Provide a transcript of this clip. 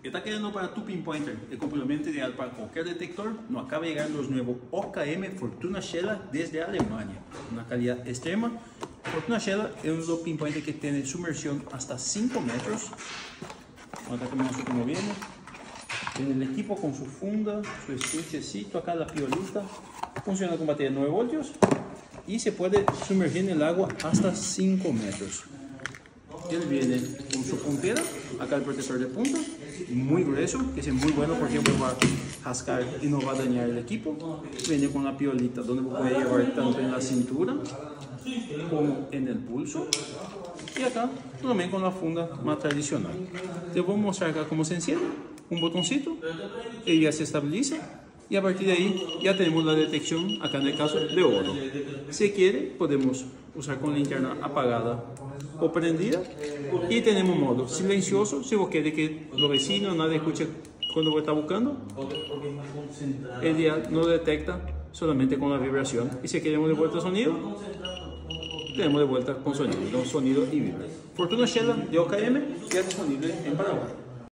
¿Está quedando para tu pinpointer el complemento ideal para cualquier detector? Nos acaba de llegar los nuevos OKM Fortuna Shella desde Alemania. Una calidad extrema. Fortuna Shella es un los pinpointer que tiene sumersión hasta 5 metros. Ahora que muestro cómo viene. Viene el equipo con su funda, su estuchecito, acá la piolita. Funciona con batería de 9 voltios y se puede sumergir en el agua hasta 5 metros. Él viene con su puntera, acá el protector de punta, muy grueso, que es muy bueno porque no va a rascar y no va a dañar el equipo. Viene con la piolita, donde puede llevar tanto en la cintura como en el pulso. Y acá también con la funda más tradicional. Te voy a mostrar acá cómo se enciende, un botoncito, y ya se estabiliza. Y a partir de ahí ya tenemos la detección, acá en el caso de oro. Si quiere, podemos usar con linterna apagada o prendida. Y tenemos modo silencioso, si vos querés que los vecinos nadie escuche cuando vos estás buscando. El día no detecta solamente con la vibración. Y si queremos de vuelta sonido, tenemos de vuelta con sonido y vibra. Fortuna Shella de OKM ya disponible en Paraguay.